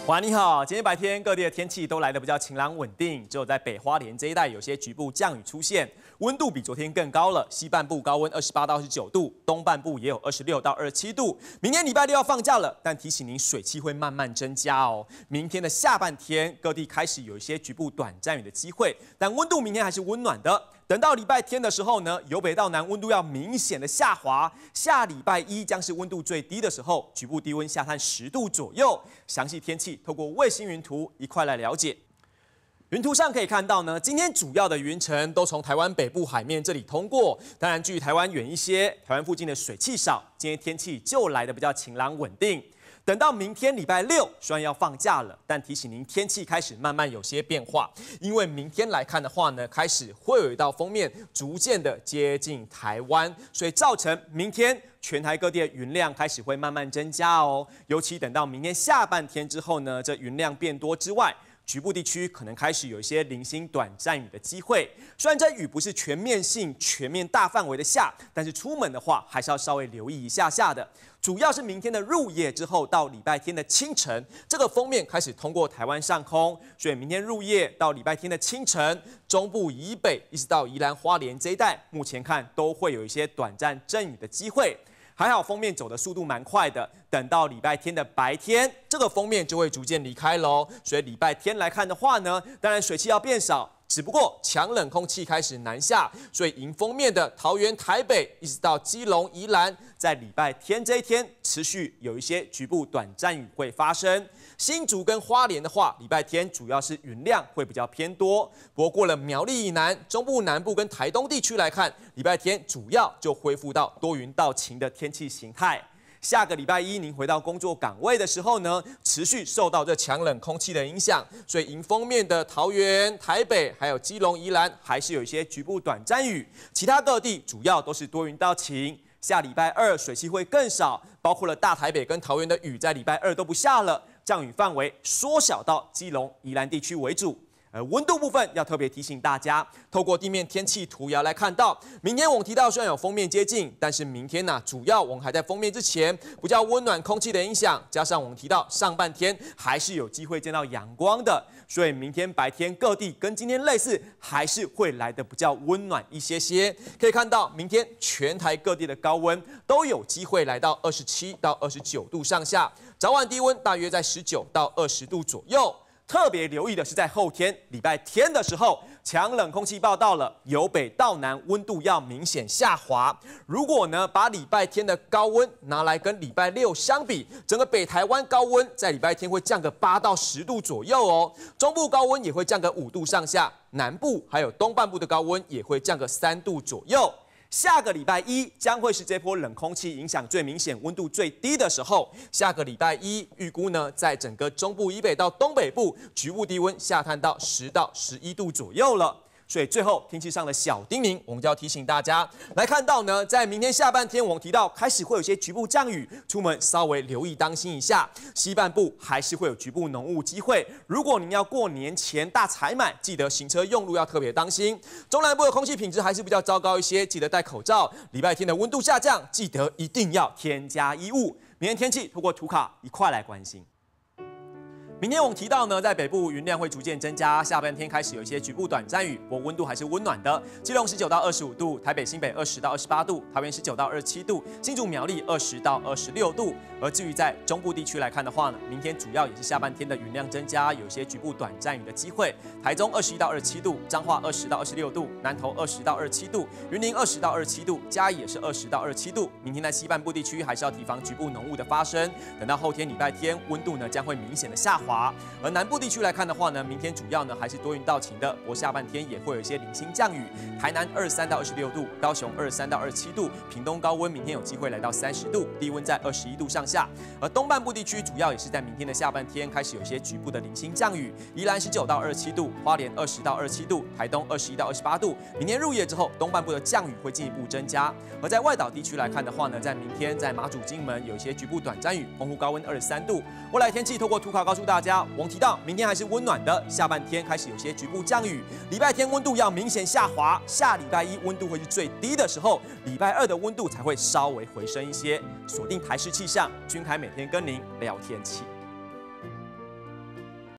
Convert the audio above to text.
哇，你好！今天白天各地的天气都来得比较晴朗稳定，只有在北花莲这一带有些局部降雨出现，温度比昨天更高了。西半部高温28到29度，东半部也有26到27度。明天礼拜六要放假了，但提醒您水汽会慢慢增加哦。明天的下半天，各地开始有一些局部短暂雨的机会，但温度明天还是温暖的。等到礼拜天的时候呢，由北到南温度要明显的下滑。下礼拜一将是温度最低的时候，局部低温下探10度左右。详细天气透过卫星云图一块来了解。云图上可以看到呢，今天主要的云层都从台湾北部海面这里通过，当然距台湾远一些，台湾附近的水汽少，今天天气就来得比较晴朗稳定。等到明天礼拜六，虽然要放假了，但提醒您天气开始慢慢有些变化，因为明天来看的话呢，开始会有一道锋面逐渐的接近台湾，所以造成明天全台各地的云量开始会慢慢增加哦。尤其等到明天下半天之后呢，这云量变多之外，局部地区可能开始有一些零星短暂雨的机会。虽然这雨不是全面性、全面大范围的下，但是出门的话还是要稍微留意一下下的。主要是明天的入夜之后到礼拜天的清晨，这个锋面开始通过台湾上空，所以明天入夜到礼拜天的清晨，中部以北一直到宜兰花莲这一带，目前看都会有一些短暂阵雨的机会。还好锋面走的速度蛮快的，等到礼拜天的白天，这个锋面就会逐渐离开喽。所以礼拜天来看的话呢，当然水汽要变少，只不过强冷空气开始南下，所以迎锋面的桃园、台北一直到基隆、宜兰，在礼拜天这一天持续有一些局部短暂雨会发生。新竹跟花莲的话，礼拜天主要是云量会比较偏多。不过过了苗栗以南、中部南部跟台东地区来看，礼拜天主要就恢复到多云到晴的天气形态。下个礼拜一，您回到工作岗位的时候呢，持续受到这强冷空气的影响，所以迎锋面的桃园、台北还有基隆、宜兰，还是有一些局部短暂雨。其他各地主要都是多云到晴。下礼拜二水汽会更少，包括了大台北跟桃园的雨，在礼拜二都不下了，降雨范围缩小到基隆、宜兰地区为主。温度部分要特别提醒大家，透过地面天气图谣来看到，明天我们提到虽然有锋面接近，但是明天主要我们还在锋面之前，比较温暖空气的影响，加上我们提到上半天还是有机会见到阳光的，所以明天白天各地跟今天类似，还是会来得比较温暖一些些。可以看到，明天全台各地的高温都有机会来到27到29度上下，早晚低温大约在19到20度左右。特别留意的是，在后天礼拜天的时候，强冷空气报道了，由北到南温度要明显下滑。如果呢把礼拜天的高温拿来跟礼拜六相比，整个北台湾高温在礼拜天会降个8到10度左右哦，中部高温也会降个5度上下，南部还有东半部的高温也会降个3度左右。下个礼拜一将会是这波冷空气影响最明显、温度最低的时候。下个礼拜一预估呢，在整个中部以北到东北部，局部低温下探到10到11度左右了。所以最后天气上的小叮咛，我们就要提醒大家来看到呢，在明天下半天，我们提到开始会有些局部降雨，出门稍微留意当心一下。西半部还是会有局部浓雾机会，如果您要过年前大采买，记得行车用路要特别当心。中南部的空气品质还是比较糟糕一些，记得戴口罩。礼拜天的温度下降，记得一定要添加衣物。明天天气透过图卡一块来关心。明天我们提到呢，在北部云量会逐渐增加，下半天开始有一些局部短暂雨，不过温度还是温暖的。基隆19到25度，台北新北20到28度，桃园19到27度，新竹苗栗20到26度。而至于在中部地区来看的话呢，明天主要也是下半天的云量增加，有一些局部短暂雨的机会。台中21到27度，彰化20到26度，南投20到27度，云林20到27度，嘉义也是20到27度。明天在西半部地区还是要提防局部浓雾的发生。等到后天礼拜天，温度呢将会明显的下滑。而南部地区来看的话呢，明天主要呢还是多云到晴的，不过下半天也会有一些零星降雨。台南23到26度，高雄23到27度，屏东高温明天有机会来到30度，低温在21度上下。而东半部地区主要也是在明天的下半天开始有一些局部的零星降雨，宜兰19到27度，花莲20到27度，台东21到28度。明天入夜之后，东半部的降雨会进一步增加。而在外岛地区来看的话呢，在明天在马祖、金门有一些局部短暂雨，澎湖高温23度。未来天气透过图卡告诉大家，我们提到明天还是温暖的，下半天开始有些局部降雨。礼拜天温度要明显下滑，下礼拜一温度会是最低的时候，礼拜二的温度才会稍微回升一些。锁定台视气象，君凯每天跟您聊天气。